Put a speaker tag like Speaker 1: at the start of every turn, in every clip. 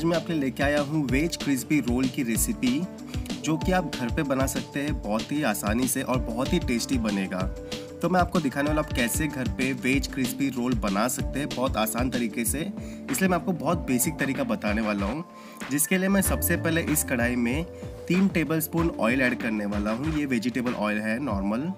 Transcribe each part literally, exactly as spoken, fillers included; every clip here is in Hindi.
Speaker 1: मैं आपके लिए लेके आया हूँ वेज क्रिस्पी रोल की रेसिपी, जो कि आप घर पे बना सकते हैं बहुत ही आसानी से और बहुत ही टेस्टी बनेगा। तो मैं आपको दिखाने वाला आप कैसे घर पे वेज क्रिस्पी रोल बना सकते हैं बहुत आसान तरीके से। इसलिए मैं आपको बहुत बेसिक तरीका बताने वाला हूँ, जिसके लिए मैं सबसे पहले इस कढ़ाई में तीन टेबलस्पून ऑयल ऐड करने वाला हूँ। ये वेजिटेबल ऑयल है नॉर्मल।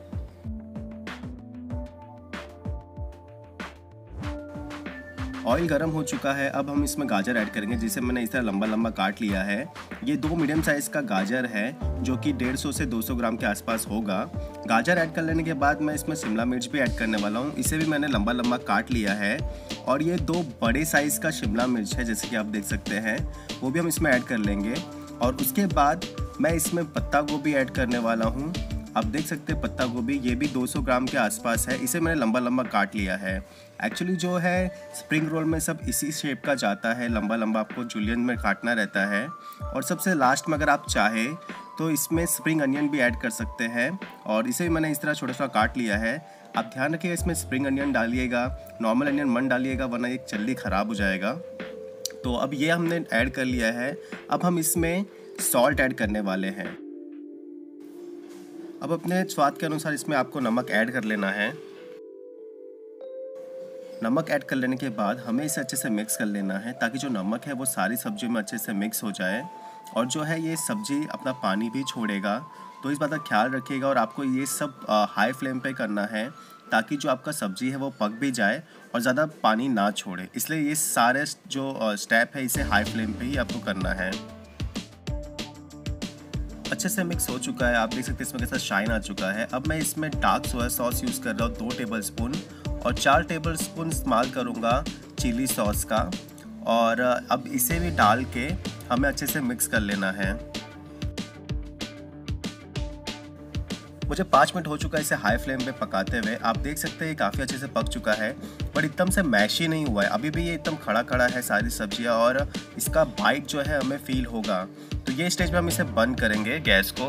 Speaker 1: ऑयल गर्म हो चुका है, अब हम इसमें गाजर ऐड करेंगे, जिसे मैंने इस तरह लंबा लंबा काट लिया है। ये दो मीडियम साइज़ का गाजर है, जो कि डेढ़ सौ से दो सौ ग्राम के आसपास होगा। गाजर ऐड कर लेने के बाद मैं इसमें शिमला मिर्च भी ऐड करने वाला हूँ, इसे भी मैंने लंबा लंबा काट लिया है। और ये दो बड़े साइज़ का शिमला मिर्च है, जैसे कि आप देख सकते हैं, वो भी हम इसमें ऐड कर लेंगे। और उसके बाद मैं इसमें पत्ता गोभी ऐड करने वाला हूँ। आप देख सकते हैं पत्ता गोभी, ये भी दो सौ ग्राम के आसपास है, इसे मैंने लंबा लंबा काट लिया है। एक्चुअली जो है स्प्रिंग रोल में सब इसी शेप का जाता है, लंबा लंबा आपको जूलियन में काटना रहता है। और सबसे लास्ट में अगर आप चाहें तो इसमें स्प्रिंग अनियन भी ऐड कर सकते हैं, और इसे भी मैंने इस तरह छोटा छोटा काट लिया है। आप ध्यान रखिएगा इसमें स्प्रिंग अनियन डालिएगा, नॉर्मल अनियन मत डालिएगा, वरना ये जल्दी ख़राब हो जाएगा। तो अब ये हमने ऐड कर लिया है। अब हम इसमें सॉल्ट ऐड करने वाले हैं। अब अपने स्वाद के अनुसार इसमें आपको नमक ऐड कर लेना है। नमक ऐड कर लेने के बाद हमें इसे अच्छे से मिक्स कर लेना है, ताकि जो नमक है वो सारी सब्जियों में अच्छे से मिक्स हो जाए। और जो है ये सब्जी अपना पानी भी छोड़ेगा, तो इस बात का ख्याल रखिएगा। और आपको ये सब हाई फ्लेम पे करना है, ताकि जो आपका सब्जी है वो पक भी जाए और ज़्यादा पानी ना छोड़े। इसलिए ये सारे जो स्टेप है इसे हाई फ्लेम पे ही आपको करना है। अच्छे से मिक्स हो चुका है, आप देख सकते हैं इसमें कैसा शाइन आ चुका है। अब मैं इसमें डार्क सोया सॉस यूज़ कर रहा हूँ दो टेबलस्पून, और चार टेबलस्पून इस्तेमाल करूँगा चिली सॉस का। और अब इसे भी डाल के हमें अच्छे से मिक्स कर लेना है। मुझे पाँच मिनट हो चुका है इसे हाई फ्लेम पे पकाते हुए। आप देख सकते हैं ये काफ़ी अच्छे से पक चुका है, पर एकदम से मैशी नहीं हुआ है, अभी भी ये एकदम खड़ा खड़ा है सारी सब्जियां, और इसका बाइट जो है हमें फील होगा। तो ये स्टेज पे हम इसे बंद करेंगे गैस को।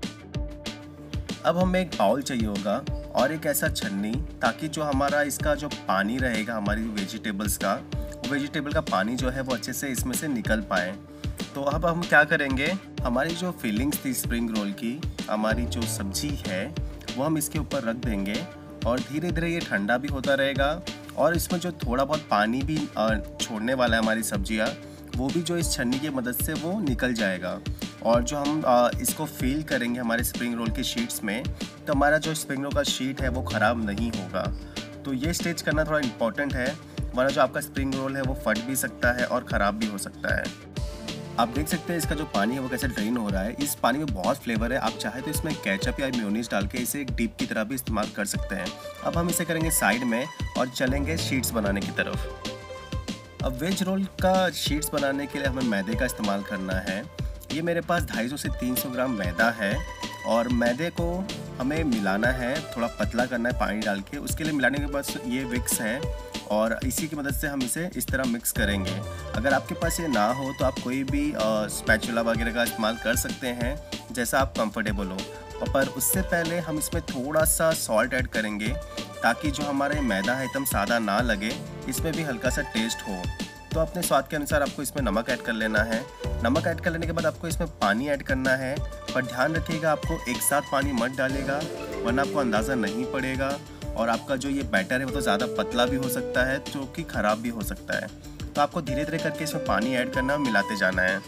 Speaker 1: अब हमें एक बाउल चाहिए होगा और एक ऐसा छन्नी, ताकि जो हमारा इसका जो पानी रहेगा हमारी वेजिटेबल्स का, वो वेजिटेबल का पानी जो है वो अच्छे से इसमें से निकल पाए। तो अब हम क्या करेंगे, हमारी जो फीलिंग्स थी स्प्रिंग रोल की, हमारी जो सब्जी है वो हम इसके ऊपर रख देंगे, और धीरे धीरे ये ठंडा भी होता रहेगा। और इसमें जो थोड़ा बहुत पानी भी छोड़ने वाला है हमारी सब्जियाँ, वो भी जो इस छन्नी की मदद से वो निकल जाएगा। और जो हम इसको फील करेंगे हमारे स्प्रिंग रोल की शीट्स में, तो हमारा जो स्प्रिंग रोल का शीट है वो ख़राब नहीं होगा। तो ये स्टेज करना थोड़ा इम्पॉर्टेंट है, वरना जो आपका स्प्रिंग रोल है वो फट भी सकता है और ख़राब भी हो सकता है। आप देख सकते हैं इसका जो पानी है वो कैसे ड्रेन हो रहा है। इस पानी में बहुत फ्लेवर है, आप चाहे तो इसमें केचप या मेयोनीज डाल के इसे एक डिप की तरह भी इस्तेमाल कर सकते हैं। अब हम इसे करेंगे साइड में और चलेंगे शीट्स बनाने की तरफ। अब वेज रोल का शीट्स बनाने के लिए हमें मैदे का इस्तेमाल करना है। ये मेरे पास दो सौ पचास से तीन सौ ग्राम मैदा है, और मैदे को हमें मिलाना है, थोड़ा पतला करना है पानी डाल के। उसके लिए मिलाने के बाद ये विक्स है, और इसी की मदद से हम इसे इस तरह मिक्स करेंगे। अगर आपके पास ये ना हो तो आप कोई भी स्पैचुला वगैरह का इस्तेमाल कर सकते हैं, जैसा आप कंफर्टेबल हो। पर उससे पहले हम इसमें थोड़ा सा सॉल्ट ऐड करेंगे, ताकि जो हमारा मैदा है एकदम सादा ना लगे, इसमें भी हल्का सा टेस्ट हो। तो अपने स्वाद के अनुसार आपको इसमें नमक ऐड कर लेना है। नमक ऐड कर लेने के बाद आपको इसमें पानी ऐड करना है, पर ध्यान रखिएगा आपको एक साथ पानी मत डालिएगा, वरना आपको अंदाज़ा नहीं पड़ेगा, और आपका जो ये बैटर है वो तो ज़्यादा पतला भी हो सकता है, जो कि ख़राब भी हो सकता है। तो आपको धीरे धीरे करके इसमें पानी ऐड करना, मिलाते जाना है।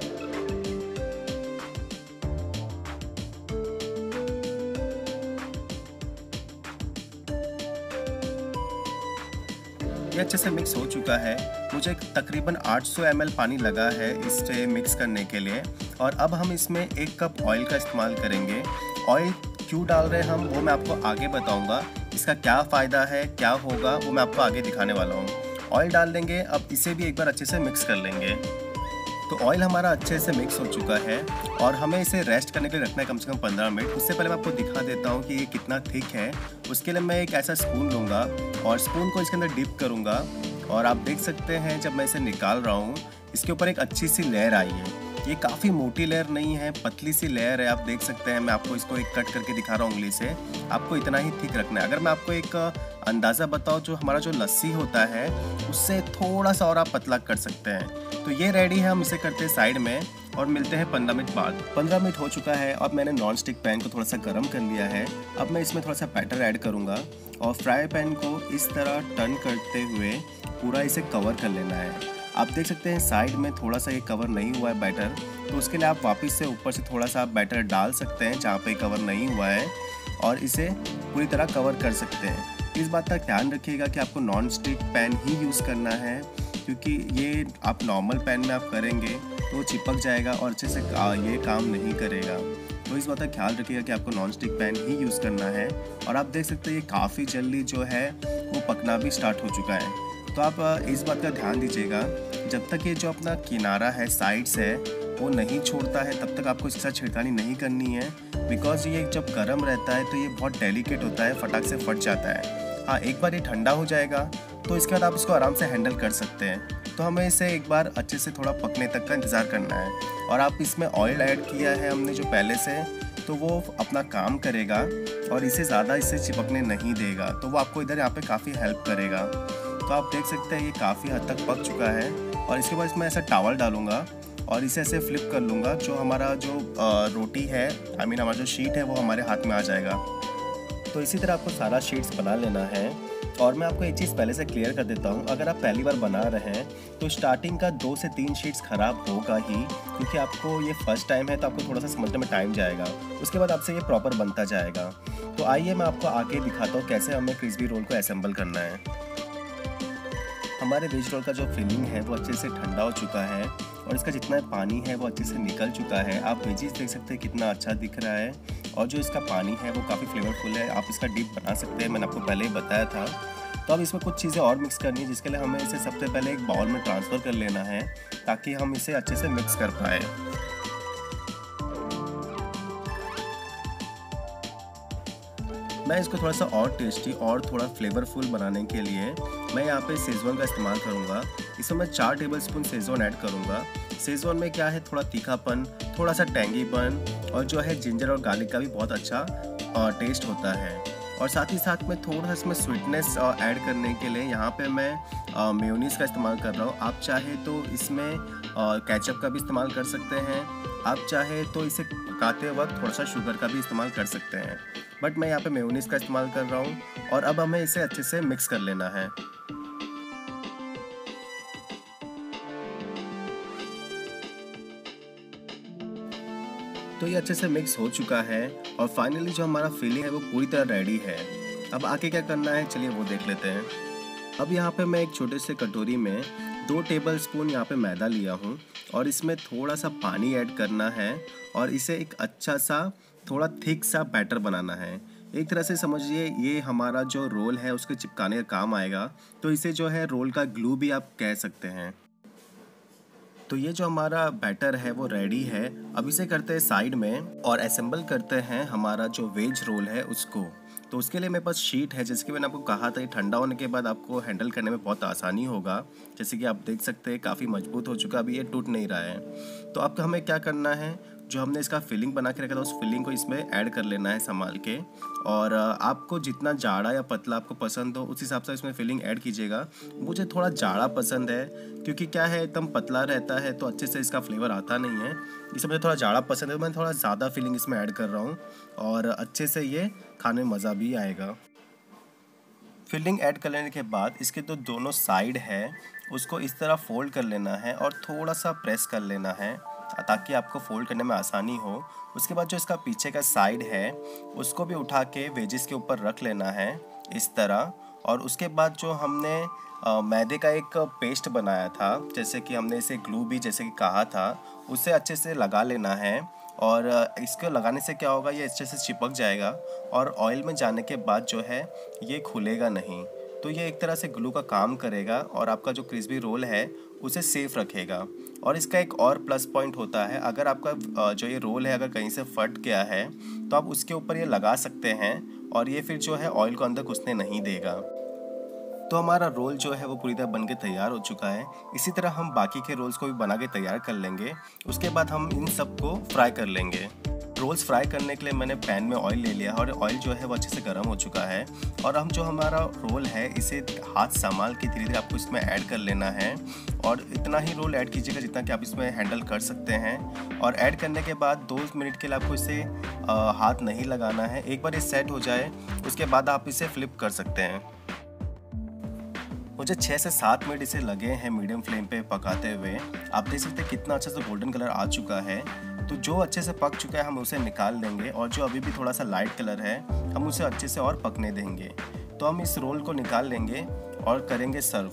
Speaker 1: ये अच्छे से मिक्स हो चुका है। मुझे तकरीबन आठ सौ एम एल पानी लगा है इसे मिक्स करने के लिए। और अब हम इसमें एक कप ऑयल का इस्तेमाल करेंगे। ऑयल क्यों डाल रहे हैं हम, वो मैं आपको आगे बताऊंगा। इसका क्या फ़ायदा है, क्या होगा, वो मैं आपको आगे दिखाने वाला हूँ। ऑयल डाल देंगे, अब इसे भी एक बार अच्छे से मिक्स कर लेंगे। तो ऑयल हमारा अच्छे से मिक्स हो चुका है, और हमें इसे रेस्ट करने के लिए रखना है कम से कम पंद्रह मिनट। उससे पहले मैं आपको दिखा देता हूँ कि ये कितना थिक है। उसके लिए मैं एक ऐसा स्पून लूँगा और स्पून को इसके अंदर डिप करूँगा, और आप देख सकते हैं जब मैं इसे निकाल रहा हूँ, इसके ऊपर एक अच्छी सी लेयर आई है। ये काफ़ी मोटी लेयर नहीं है, पतली सी लेयर है, आप देख सकते हैं। मैं आपको इसको एक कट करके दिखा रहा हूँ उंगली से। आपको इतना ही थिक रखना है। अगर मैं आपको एक अंदाज़ा बताऊँ, जो हमारा जो लस्सी होता है उससे थोड़ा सा और आप पतला कर सकते हैं। तो ये रेडी है, हम इसे करते हैं साइड में और मिलते हैं पंद्रह मिनट बाद। पंद्रह मिनट हो चुका है। अब मैंने नॉन स्टिक पैन को थोड़ा सा गर्म कर लिया है। अब मैं इसमें थोड़ा सा बैटर ऐड करूँगा और फ्राई पैन को इस तरह टर्न करते हुए पूरा इसे कवर कर लेना है। आप देख सकते हैं साइड में थोड़ा सा ये कवर नहीं हुआ है बैटर, तो उसके लिए आप वापस से ऊपर से थोड़ा सा बैटर डाल सकते हैं जहाँ पे कवर नहीं हुआ है और इसे पूरी तरह कवर कर सकते हैं। इस बात का ध्यान रखिएगा कि आपको नॉन स्टिक पैन ही यूज़ करना है, क्योंकि ये आप नॉर्मल पैन में आप करेंगे तो चिपक जाएगा और अच्छे से ये काम नहीं करेगा। तो इस बात का ख्याल रखिएगा कि आपको नॉन स्टिक पैन ही यूज़ करना है। और आप देख सकते हैं ये काफ़ी जल्दी जो है वो पकना भी स्टार्ट हो चुका है। तो आप इस बात का ध्यान दीजिएगा, जब तक ये जो अपना किनारा है, साइड्स है, वो नहीं छोड़ता है तब तक आपको इसके साथ छिड़कानी नहीं करनी है, बिकॉज ये जब गर्म रहता है तो ये बहुत डेलिकेट होता है, फटाक से फट जाता है। हाँ, एक बार ये ठंडा हो जाएगा तो इसके बाद आप इसको आराम से हैंडल कर सकते हैं। तो हमें इसे एक बार अच्छे से थोड़ा पकने तक का इंतज़ार करना है। और आप इसमें ऑयल ऐड किया है हमने जो पहले से, तो वो अपना काम करेगा और इसे ज़्यादा इससे चिपकने नहीं देगा, तो वो आपको इधर यहाँ पे काफ़ी हेल्प करेगा। तो आप देख सकते हैं ये काफ़ी हद तक पक चुका है। और इसके बाद इसमें ऐसा टावल डालूंगा और इसे ऐसे फ्लिप कर लूँगा, जो हमारा जो रोटी है, आई मीन हमारा जो शीट है, वो हमारे हाथ में आ जाएगा। तो इसी तरह आपको सारा शीट्स बना लेना है। और मैं आपको एक चीज़ पहले से क्लियर कर देता हूँ, अगर आप पहली बार बना रहे हैं तो स्टार्टिंग का दो से तीन शीट्स ख़राब होगा ही, क्योंकि आपको ये फर्स्ट टाइम है तो आपको थोड़ा सा समझने में टाइम जाएगा। उसके बाद आपसे ये प्रॉपर बनता जाएगा। तो आइए मैं आपको आके दिखाता हूँ कैसे हमें क्रिस्पी रोल को असेंबल करना है। हमारे वेज रोल का जो फिलिंग है वो अच्छे से ठंडा हो चुका है और इसका जितना पानी है वो अच्छे से निकल चुका है। आप वेजीज देख सकते हैं कितना अच्छा दिख रहा है और जो इसका पानी है वो काफ़ी फ्लेवरफुल है। आप इसका डिप बना सकते हैं, मैंने आपको पहले ही बताया था। तो अब इसमें कुछ चीज़ें और मिक्स करनी है, जिसके लिए हमें इसे सबसे पहले एक बाउल में ट्रांसफ़र कर लेना है ताकि हम इसे अच्छे से मिक्स कर पाए। मैं इसको थोड़ा सा और टेस्टी और थोड़ा फ्लेवरफुल बनाने के लिए मैं यहाँ पे शेज़वान का इस्तेमाल करूँगा। इसमें मैं चार टेबलस्पून शेज़वान ऐड करूँगा। शेज़वान में क्या है, थोड़ा तीखापन, थोड़ा सा टैंगीपन और जो है जिंजर और गार्लिक का भी बहुत अच्छा टेस्ट होता है। और साथ ही साथ में थोड़ा सा इसमें स्वीटनेस ऐड करने के लिए यहाँ पे मैं मेयोनीज़ का इस्तेमाल कर रहा हूँ। आप चाहे तो इसमें केचप का भी इस्तेमाल कर सकते हैं, आप चाहे तो इसे पकाते वक्त थोड़ा सा शुगर का भी इस्तेमाल कर सकते हैं, बट मैं यहाँ पे मेयोनीज़ का इस्तेमाल कर रहा हूँ। और अब हमें इसे अच्छे से मिक्स कर लेना है। तो ये अच्छे से मिक्स हो चुका है और फाइनली जो हमारा फिलिंग है वो पूरी तरह रेडी है। अब आगे क्या करना है, चलिए वो देख लेते हैं। अब यहाँ पे मैं एक छोटे से कटोरी में दो टेबलस्पून यहाँ पे मैदा लिया हूँ और इसमें थोड़ा सा पानी ऐड करना है और इसे एक अच्छा सा थोड़ा थिक सा बैटर बनाना है। एक तरह से समझिए ये हमारा जो रोल है उसके चिपकाने का काम आएगा। तो इसे जो है रोल का ग्लू भी आप कह सकते हैं। तो ये जो हमारा बैटर है वो रेडी है। अब इसे करते हैं साइड में और असेंबल करते हैं हमारा जो वेज रोल है उसको। तो उसके लिए मेरे पास शीट है, जैसे कि मैंने आपको कहा था, ये ठंडा होने के बाद आपको हैंडल करने में बहुत आसानी होगा। जैसे कि आप देख सकते हैं काफ़ी मजबूत हो चुका, अभी ये टूट नहीं रहा है। तो अब हमें क्या करना है, जो हमने इसका फिलिंग बना के रखा था उस फिलिंग को इसमें ऐड कर लेना है संभाल के। और आपको जितना जाड़ा या पतला आपको पसंद हो उस हिसाब से इसमें फिलिंग ऐड कीजिएगा। मुझे थोड़ा जाड़ा पसंद है, क्योंकि क्या है एकदम पतला रहता है तो अच्छे से इसका फ्लेवर आता नहीं है। इसमें मुझे थोड़ा जाड़ा पसंद है तो मैं थोड़ा ज़्यादा फिलिंग इसमें ऐड कर रहा हूँ और अच्छे से ये खाने में मज़ा भी आएगा। फिलिंग ऐड कर लेने के बाद इसके जो दोनों साइड है उसको इस तरह फोल्ड कर लेना है और थोड़ा सा प्रेस कर लेना है ताकि आपको फोल्ड करने में आसानी हो। उसके बाद जो इसका पीछे का साइड है उसको भी उठा के वेजिस के ऊपर रख लेना है इस तरह। और उसके बाद जो हमने आ, मैदे का एक पेस्ट बनाया था, जैसे कि हमने इसे ग्लू भी जैसे कि कहा था, उसे अच्छे से लगा लेना है। और इसको लगाने से क्या होगा, ये अच्छे से चिपक जाएगा और ऑयल में जाने के बाद जो है ये खुलेगा नहीं। तो ये एक तरह से ग्लू का काम करेगा और आपका जो क्रिस्पी रोल है उसे सेफ रखेगा। और इसका एक और प्लस पॉइंट होता है, अगर आपका जो ये रोल है अगर कहीं से फट गया है तो आप उसके ऊपर ये लगा सकते हैं और ये फिर जो है ऑयल को अंदर घुसने नहीं देगा। तो हमारा रोल जो है वो पूरी तरह बन के तैयार हो चुका है। इसी तरह हम बाकी के रोल्स को भी बना के तैयार कर लेंगे। उसके बाद हम इन सब को फ्राई कर लेंगे। रोल्स फ्राई करने के लिए मैंने पैन में ऑयल ले लिया और ऑयल जो है वो अच्छे से गर्म हो चुका है। और हम जो हमारा रोल है इसे हाथ संभाल के धीरे धीरे आपको इसमें ऐड कर लेना है। और इतना ही रोल ऐड कीजिएगा जितना कि आप इसमें हैंडल कर सकते हैं। और ऐड करने के बाद दो मिनट के लिए आपको इसे आ, हाथ नहीं लगाना है। एक बार ये सेट हो जाए उसके बाद आप इसे फ्लिप कर सकते हैं। मुझे छः से सात मिनट इसे लगे हैं मीडियम फ्लेम पे पकाते हुए। आप देख सकते हैं कितना अच्छा सा गोल्डन कलर आ चुका है। तो जो अच्छे से पक चुका है हम उसे निकाल देंगे और जो अभी भी थोड़ा सा लाइट कलर है हम उसे अच्छे से और पकने देंगे। तो हम इस रोल को निकाल लेंगे और करेंगे सर्व।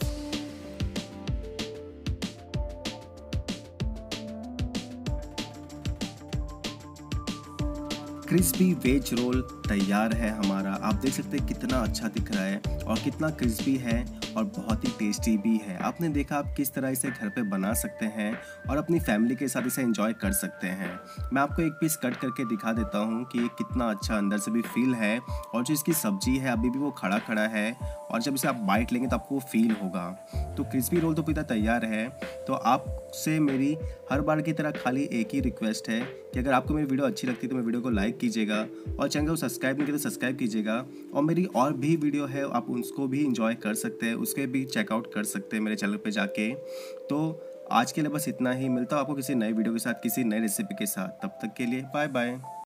Speaker 1: क्रिस्पी वेज रोल तैयार है हमारा। आप देख सकते हैं कितना अच्छा दिख रहा है और कितना क्रिस्पी है और बहुत ही टेस्टी भी है। आपने देखा आप किस तरह इसे घर पे बना सकते हैं और अपनी फैमिली के साथ इसे एंजॉय कर सकते हैं। मैं आपको एक पीस कट करके दिखा देता हूँ कि ये कितना अच्छा अंदर से भी फील है और जो इसकी सब्जी है अभी भी वो खड़ा खड़ा है और जब इसे आप बाइट लेंगे तो आपको वो फील होगा। तो क्रिस्पी रोल तो पूरा तैयार है। तो आपसे मेरी हर बार की तरह खाली एक ही रिक्वेस्ट है कि अगर आपको मेरी वीडियो अच्छी लगती है तो मेरी वीडियो को लाइक कीजिएगा और चैनल को सब्सक्राइब नहीं किया तो सब्सक्राइब कीजिएगा। और मेरी और भी वीडियो है आप उसको भी इंजॉय कर सकते हैं, उसके भी चेकआउट कर सकते हैं मेरे चैनल पे जाके। तो आज के लिए बस इतना ही। मिलता हूँ आपको किसी नए वीडियो के साथ, किसी नए रेसिपी के साथ। तब तक के लिए बाय बाय।